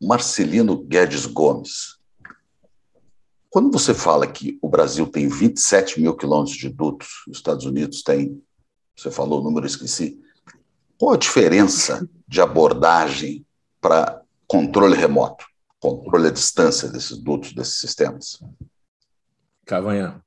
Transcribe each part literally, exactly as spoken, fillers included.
Marcelino Guedes Gomes, quando você fala que o Brasil tem vinte e sete mil quilômetros de dutos, os Estados Unidos tem, você falou o número, eu esqueci, qual a diferença de abordagem para controle remoto, controle à distância desses dutos, desses sistemas? Cavanha,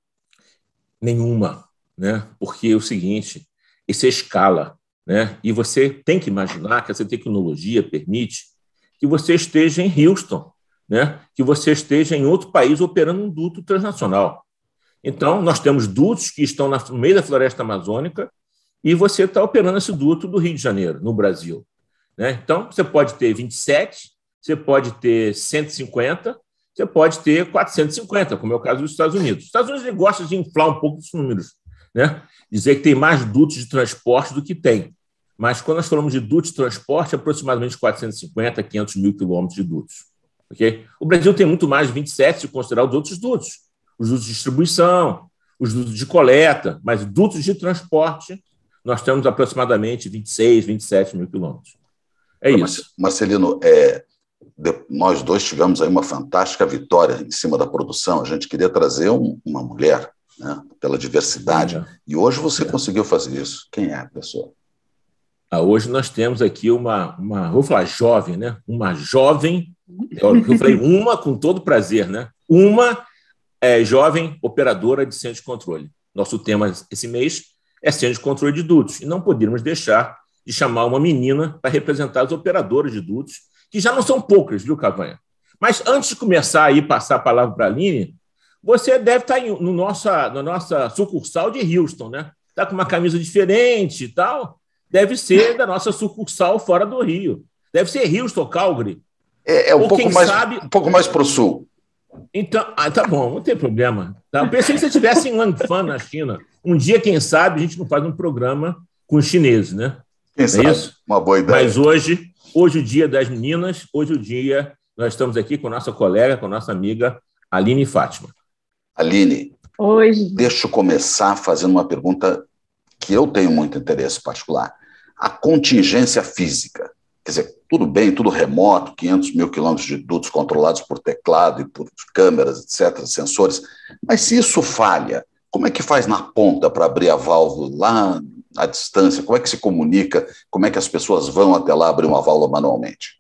nenhuma, né? Porque é o seguinte, isso é escala, né? E você tem que imaginar que essa tecnologia permite que você esteja em Houston, né? Que você esteja em outro país operando um duto transnacional. Então, nós temos dutos que estão no meio da floresta amazônica e você está operando esse duto do Rio de Janeiro, no Brasil, né? Então, você pode ter vinte e sete, você pode ter cento e cinquenta, você pode ter quatrocentos e cinquenta, como é o caso dos Estados Unidos. Os Estados Unidos gostam de inflar um pouco os números, né? Dizer que tem mais dutos de transporte do que tem. Mas, quando nós falamos de dutos de transporte, é aproximadamente quatrocentos e cinquenta, quinhentos mil quilômetros de dutos. Okay? O Brasil tem muito mais de vinte e sete, se considerar os outros dutos. Os dutos de distribuição, os dutos de coleta, mas dutos de transporte, nós temos aproximadamente vinte e seis, vinte e sete mil quilômetros. É isso. Marcelino, é, nós dois tivemos aí uma fantástica vitória em cima da produção. A gente queria trazer um, uma mulher, né, pela diversidade, é. E hoje você é. conseguiu fazer isso. Quem é a pessoa? Ah, hoje nós temos aqui uma, uma, vou falar jovem, né? Uma jovem, eu falei uma com todo prazer, né? Uma é, jovem operadora de centro de controle. Nosso tema esse mês é centro de controle de dutos, e não poderíamos deixar de chamar uma menina para representar as operadoras de dutos, que já não são poucas, viu, Cavanha? Mas antes de começar aí, passar a palavra para a Aline, você deve estar em, no nossa, na nossa sucursal de Houston, né? Está com uma camisa diferente e tal. Deve ser da nossa sucursal fora do Rio. Deve ser Houston, Calgary. É, é um, pouco mais, sabe... um pouco mais para o sul. Então, ah, tá bom, não tem problema. Tá? Eu pensei que você estivesse em Langfang, na China. Um dia, quem sabe, a gente não faz um programa com os chineses, né? Quem sabe? É isso? Uma boa ideia. Mas hoje, hoje o dia das meninas, hoje o dia, nós estamos aqui com a nossa colega, com a nossa amiga Aline Fátima. Aline, hoje. Deixa eu começar fazendo uma pergunta que eu tenho muito interesse particular. A contingência física, quer dizer, tudo bem, tudo remoto, quinhentos mil quilômetros de dutos controlados por teclado e por câmeras, etcétera, sensores, mas se isso falha, como é que faz na ponta para abrir a válvula lá à distância? Como é que se comunica? Como é que as pessoas vão até lá abrir uma válvula manualmente?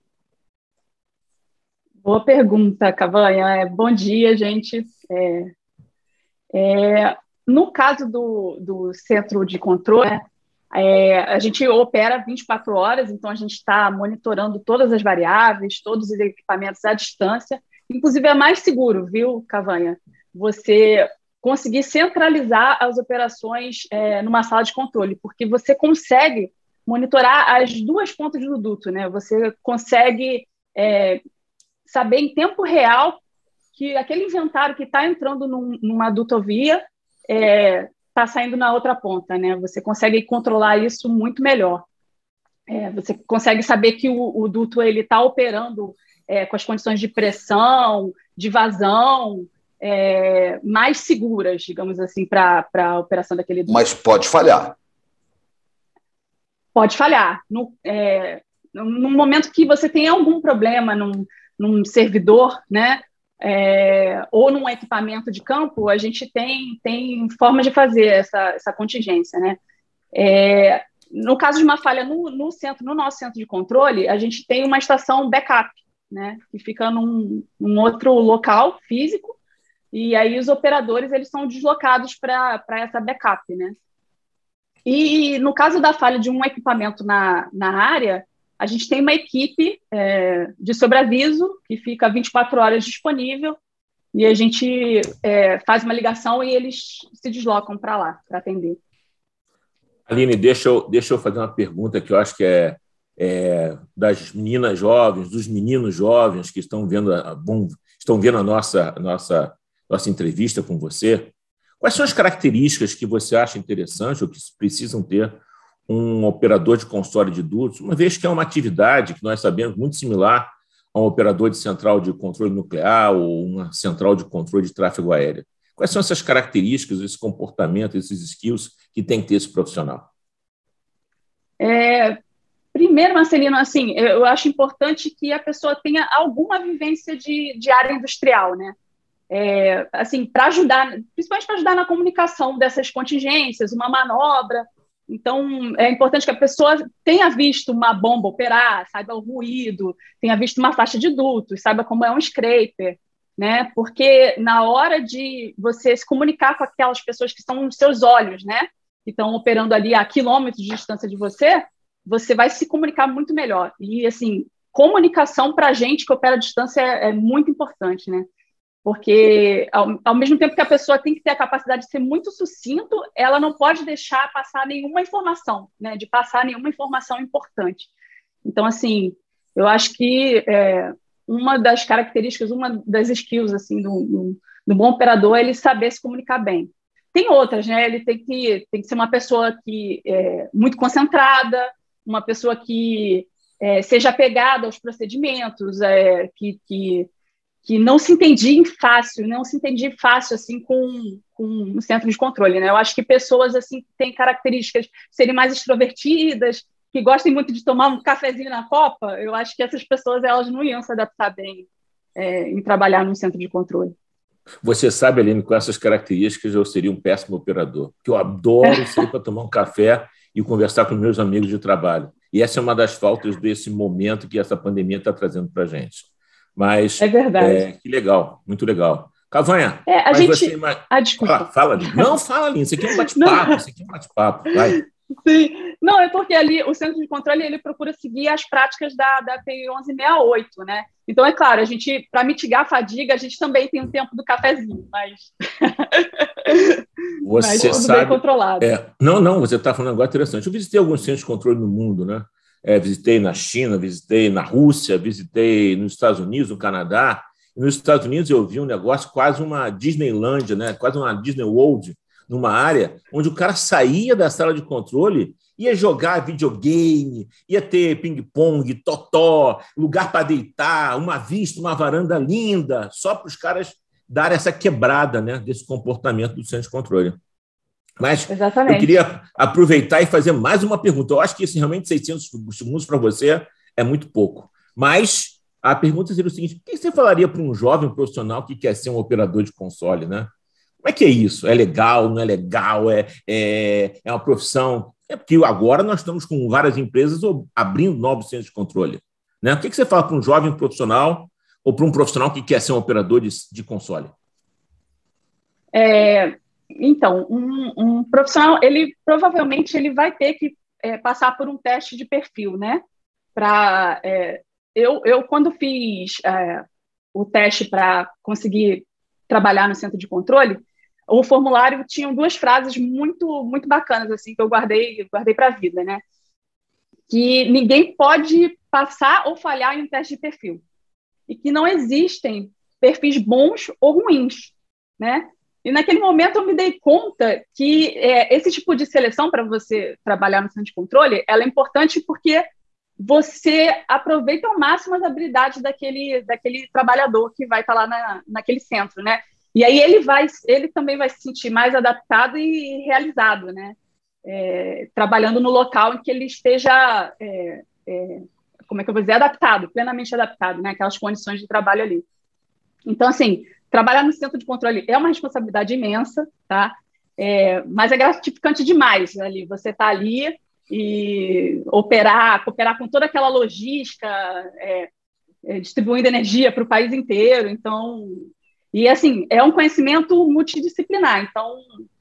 Boa pergunta, Cavanha. É, bom dia, gente. É, é, no caso do, do centro de controle, né, É, a gente opera vinte e quatro horas, então a gente está monitorando todas as variáveis, todos os equipamentos à distância. Inclusive é mais seguro, viu, Cavanha? Você conseguir centralizar as operações é, numa sala de controle, porque você consegue monitorar as duas pontas do duto, né? Você consegue é, saber em tempo real que aquele inventário que está entrando num, numa dutovia é, está saindo na outra ponta, né? Você consegue controlar isso muito melhor. É, você consegue saber que o, o duto está operando é, com as condições de pressão, de vazão, é, mais seguras, digamos assim, para a operação daquele duto. Mas pode falhar. Pode falhar. No, é, no momento que você tem algum problema num, num servidor, né? É, ou num equipamento de campo, a gente tem, tem forma de fazer essa, essa contingência, né? É, no caso de uma falha no, no, centro, no nosso centro de controle, a gente tem uma estação backup, né? Que fica num, num outro local físico, e aí os operadores eles são deslocados para essa backup, né? E no caso da falha de um equipamento na, na área, a gente tem uma equipe é, de sobreaviso que fica vinte e quatro horas disponível e a gente é, faz uma ligação e eles se deslocam para lá, para atender. Aline, deixa eu, deixa eu fazer uma pergunta que eu acho que é, é das meninas jovens, dos meninos jovens que estão vendo a, bom, estão vendo a nossa, nossa, nossa entrevista com você. Quais são as características que você acha interessante ou que precisam ter um operador de console de dutos, uma vez que é uma atividade que nós sabemos muito similar a um operador de central de controle nuclear ou uma central de controle de tráfego aéreo? Quais são essas características, esse comportamento, esses skills que tem que ter esse profissional? É, Primeiro, Marcelino, assim, eu acho importante que a pessoa tenha alguma vivência de, de área industrial, né? É, assim, para ajudar, principalmente para ajudar na comunicação dessas contingências, uma manobra. Então, é importante que a pessoa tenha visto uma bomba operar, saiba o ruído, tenha visto uma faixa de dutos, saiba como é um scraper, né? Porque na hora de você se comunicar com aquelas pessoas que estão nos seus olhos, né? Que estão operando ali a quilômetros de distância de você, você vai se comunicar muito melhor. E, assim, comunicação para a gente que opera à distância é, é muito importante, né? Porque, ao, ao mesmo tempo que a pessoa tem que ter a capacidade de ser muito sucinto, ela não pode deixar passar nenhuma informação, né? De passar nenhuma informação importante. Então, assim, eu acho que é, uma das características, uma das skills, assim, do, do, do bom operador é ele saber se comunicar bem. Tem outras, né? Ele tem que, tem que ser uma pessoa que é muito concentrada, uma pessoa que é, seja apegada aos procedimentos, é, que, que, que não se entendia fácil, não se entendia fácil assim com, com o centro de controle, né? Eu acho que pessoas assim que têm características de serem mais extrovertidas, que gostem muito de tomar um cafezinho na copa, eu acho que essas pessoas elas não iam se adaptar bem é, em trabalhar num centro de controle. Você sabe, Aline, com essas características eu seria um péssimo operador, porque eu adoro sair para tomar um café e conversar com meus amigos de trabalho. E essa é uma das faltas desse momento que essa pandemia está trazendo para a gente. Mas, é verdade. É, que legal, muito legal. Cavanha, é, a mas gente... você... Ah, desculpa. Fala, fala, Aline. Não, fala, Aline, isso aqui é um bate-papo, isso aqui é um bate-papo, vai. Sim, não, é porque ali o centro de controle ele procura seguir as práticas da, da P I onze sessenta e oito, né? Então, é claro, a gente, para mitigar a fadiga, a gente também tem um tempo do cafezinho, mas, você mas tudo sabe, bem controlado. É, não, não, você está falando agora interessante. Eu visitei alguns centros de controle no mundo, né? É, visitei na China, visitei na Rússia, visitei nos Estados Unidos, no Canadá. E nos Estados Unidos eu vi um negócio quase uma Disneylândia, né? Quase uma Disney World, numa área onde o cara saía da sala de controle, ia jogar videogame, ia ter ping-pong, totó, lugar para deitar, uma vista, uma varanda linda, só para os caras darem essa quebrada, né, desse comportamento do centro de controle. Mas Exatamente. Eu queria aproveitar e fazer mais uma pergunta. Eu acho que esse, realmente seiscentos segundos para você é muito pouco. Mas a pergunta seria o seguinte: o que você falaria para um jovem profissional que quer ser um operador de console, né? Como é que é isso? É legal, não é legal? É, é, é uma profissão... É porque agora nós estamos com várias empresas abrindo novos centros de controle, né? O que você fala para um jovem profissional ou para um profissional que quer ser um operador de, de console? É, então, um, um profissional, ele provavelmente ele vai ter que é, passar por um teste de perfil, né? Pra, é, eu, eu, quando fiz é, o teste para conseguir trabalhar no centro de controle, o formulário tinha duas frases muito, muito bacanas, assim, que eu guardei, guardei para a vida, né? Que ninguém pode passar ou falhar em um teste de perfil. E que não existem perfis bons ou ruins, né? E naquele momento eu me dei conta que é, esse tipo de seleção para você trabalhar no centro de controle, ela é importante porque você aproveita ao máximo as habilidades daquele, daquele trabalhador que vai estar lá na, naquele centro, né? E aí ele, vai, ele também vai se sentir mais adaptado e realizado, né? É, trabalhando no local em que ele esteja, é, é, como é que eu vou dizer, adaptado, plenamente adaptado, né? Aquelas condições de trabalho ali. Então, assim, trabalhar no centro de controle é uma responsabilidade imensa, tá? É, mas é gratificante demais ali. Você está ali e operar, cooperar com toda aquela logística, é, é, distribuindo energia para o país inteiro. Então... E, assim, é um conhecimento multidisciplinar. Então,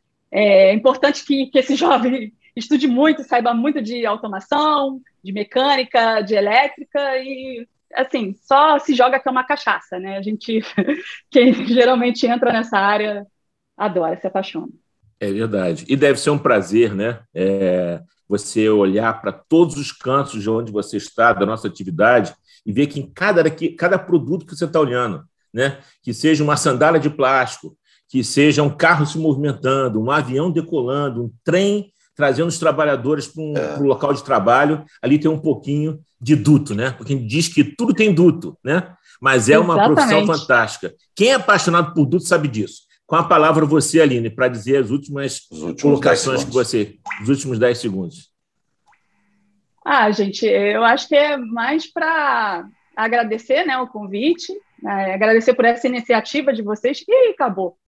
é importante que, que esse jovem estude muito, saiba muito de automação, de mecânica, de elétrica e, assim, só se joga que é uma cachaça, né? A gente, quem geralmente entra nessa área, adora, se apaixona. É verdade. E deve ser um prazer, né? É, você olhar para todos os cantos de onde você está, da nossa atividade, e ver que em cada, cada produto que você está olhando, né? Que seja uma sandália de plástico, que seja um carro se movimentando, um avião decolando, um trem trazendo os trabalhadores para um é. local de trabalho, ali tem um pouquinho de duto, né? Porque a gente diz que tudo tem duto, né? Mas é uma Exatamente. profissão fantástica. Quem é apaixonado por duto sabe disso. Com a palavra você, Aline, para dizer as últimas colocações que você... Os últimos dez segundos. Ah, gente, eu acho que é mais para agradecer, né, o convite, né, agradecer por essa iniciativa de vocês, e acabou.